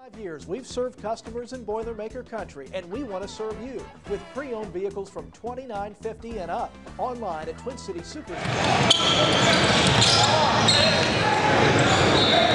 Years we've served customers in Boilermaker country, and we want to serve you with pre-owned vehicles from $29.50 and up. Online at Twin City Super.